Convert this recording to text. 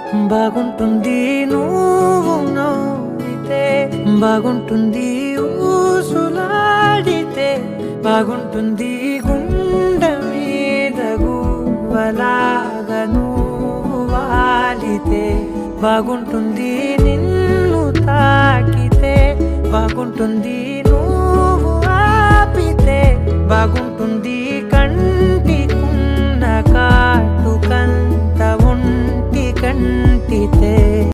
బాగుంటుంది నువ్వు నవ్వితే, బాగుంటుంది ఊసులాడితే, బాగుంటుంది గుండె మీద గువ్వలాగా నువ్వు వాలితే, బాగుంటుంది నిన్ను తాకితే, బాగుంటుంది